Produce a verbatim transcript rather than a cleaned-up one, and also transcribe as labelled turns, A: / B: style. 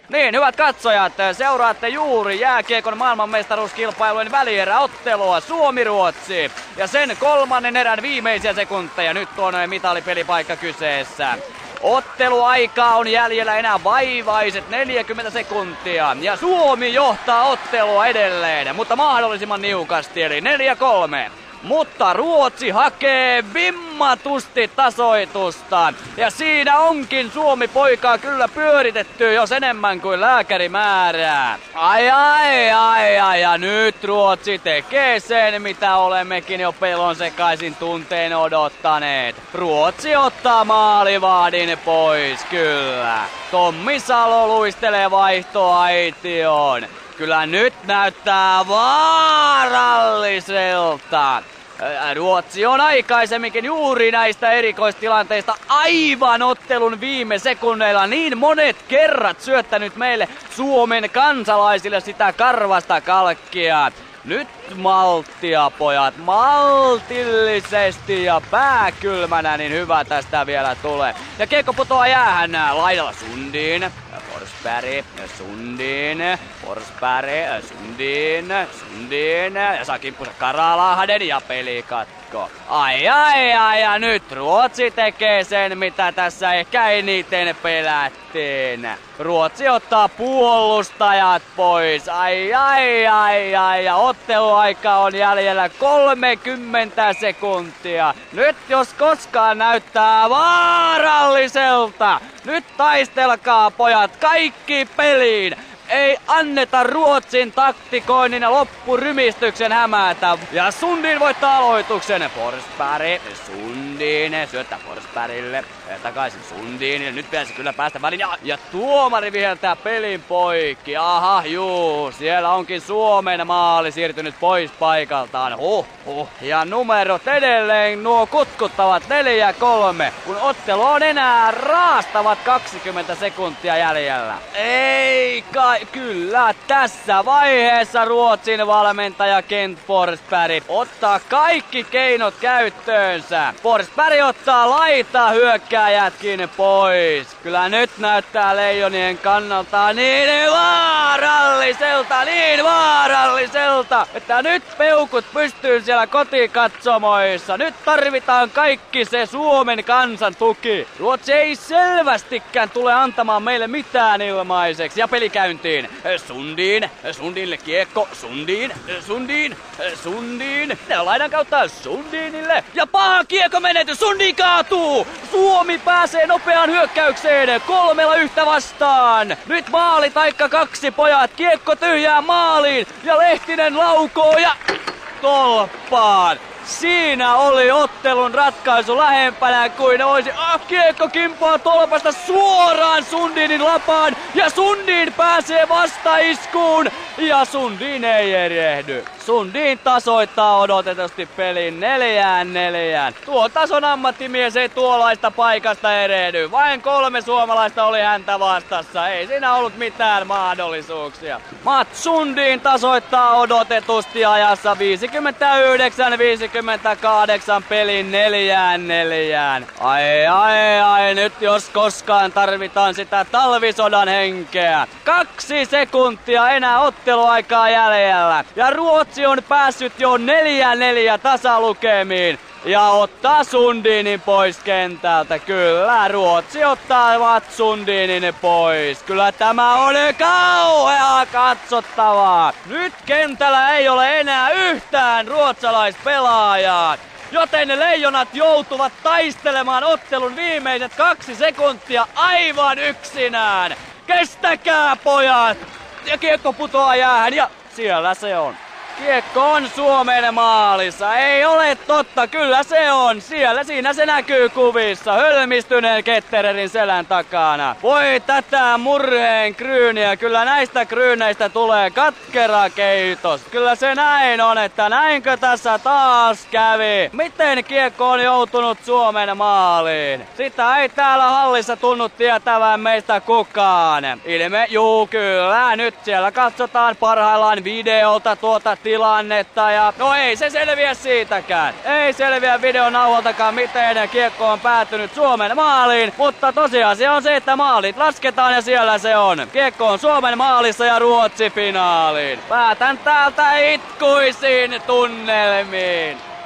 A: Niin, hyvät katsojat, seuraatte juuri jääkiekon maailmanmestaruuskilpailujen välieräottelua Suomi-Ruotsi. Ja sen kolmannen erän viimeisiä sekunteja. Nyt on mitalipelipaikka kyseessä. Otteluaikaa on jäljellä enää vaivaiset neljäkymmentä sekuntia. Ja Suomi johtaa ottelua edelleen, mutta mahdollisimman niukasti, eli neljä kolme. Mutta Ruotsi hakee vimmatusti tasoitusta. Ja siinä onkin Suomi poikaa kyllä pyöritetty jos enemmän kuin lääkäri määrää. Ai ai ai ai ja nyt Ruotsi tekee sen mitä olemmekin jo pelon sekaisin tunteen odottaneet. Ruotsi ottaa maalivahdin pois kyllä. Tommi Salo luistelee vaihtoaitioon. Kyllä nyt näyttää vaaralliselta. Ruotsi on aikaisemminkin juuri näistä erikoistilanteista aivan ottelun viime sekunneilla niin monet kerrat syöttänyt meille Suomen kansalaisille sitä karvasta kalkkia. Nyt malttia pojat, maltillisesti ja pääkylmänä, niin hyvä tästä vielä tulee. Ja kiekko putoaa jäähän laidalla Sundin, Forsberg, Sundin, Forsberg, Sundin, Sundin ja saa kimppunsa Karalahden ja pelikatko. Ai ai ai ja nyt Ruotsi tekee sen mitä tässä ehkä eniten pelättiin. Ruotsi ottaa puolustajat pois. Ai ai ai ai ja otteluaika on jäljellä kolmekymmentä sekuntia. Nyt jos koskaan näyttää vaaralliselta. Nyt taistelkaa pojat kaikki peliin. Ei anneta Ruotsin taktikoinnin ja loppurymistyksen hämätä. Ja Sundin voittaa aloituksen. Forsberg, Sundin, syöttää Forsbergille. Takaisin Sundin. Nyt pitäisi kyllä päästä väliin. Ja, ja tuomari viheltää pelin poikki. Aha, juu. Siellä onkin Suomen maali siirtynyt pois paikaltaan. Huh, huh. Ja numerot edelleen nuo kutkuttavat neljä kolme. Kun ottelu on enää raastavat kaksikymmentä sekuntia jäljellä. Ei kai. Kyllä, tässä vaiheessa Ruotsin valmentaja Kent Forsberg ottaa kaikki keinot käyttöönsä. Forsberg ottaa laita hyökkääjätkin pois. Kyllä nyt näyttää Leijonien kannalta niin vaaralliselta, niin vaaralliselta, että nyt peukut pystyy siellä kotikatsomoissa. Nyt tarvitaan kaikki se Suomen kansan tuki. Ruotsi ei selvästikään tule antamaan meille mitään ilmaiseksi ja pelikäyntiin. Sundin, Sundinille kiekko, Sundin, Sundin, Sundin. Laidan kautta Sundinille. Ja paha kiekko menetys, Sundin kaatuu. Suomi pääsee nopeaan hyökkäykseen, kolmella yhtä vastaan. Nyt maali taikka kaksi pojat, kiekko tyhjää maaliin. Ja Lehtinen laukoo ja tolppaan. Siinä oli ottelun ratkaisu lähempänä kuin olisi. Ah, kiekko kimpoaa tolpasta suoraan Sundinin lapaan. Ja Sundin pääsee vastaiskuun. Ja Sundin ei erehdy. Sundin tasoittaa odotetusti pelin neljään neljään. Tuo tason ammattimies ei tuollaista paikasta erehdy. Vain kolme suomalaista oli häntä vastassa. Ei siinä ollut mitään mahdollisuuksia. Mats Sundin tasoittaa odotetusti ajassa viisikymmentäyhdeksän viisikymmentäkahdeksan pelin neljään neljään. Ai ai ai, nyt jos koskaan tarvitaan sitä talvisodan henkeä. Kaksi sekuntia enää otteluaikaa jäljellä. Ja Ruotsi on päässyt jo neljä neljä tasalukemiin. Ja ottaa Sundinin pois kentältä. Kyllä, Ruotsi ottaa Mats Sundinin pois. Kyllä tämä on kauheaa katsottavaa. Nyt kentällä ei ole enää yhtään ruotsalaispelaajaa. Joten Leijonat joutuvat taistelemaan ottelun viimeiset kaksi sekuntia aivan yksinään. Kestäkää pojat! Ja kiekko putoaa jäähän ja siellä se on. Kiekko on Suomen maalissa. Ei ole totta, kyllä se on. Siellä, siinä se näkyy kuvissa. Hölmistyneen Kettererin selän takana. Voi tätä murheen kryyniä. Kyllä näistä kryyneistä tulee katkera keitos. Kyllä se näin on, että näinkö tässä taas kävi. Miten kiekko on joutunut Suomen maaliin? Sitä ei täällä hallissa tunnu tietävän meistä kukaan. Ilme, juu kyllä. Nyt siellä katsotaan parhaillaan videolta tuota tilannetta ja no ei se selviä siitäkään. Ei selviä videonauholtakaan miten kiekko on päätynyt Suomen maaliin, mutta tosiasia on se, että maalit lasketaan ja siellä se on. Kiekko on Suomen maalissa ja Ruotsi finaaliin. Päätän täältä itkuisiin tunnelmiin.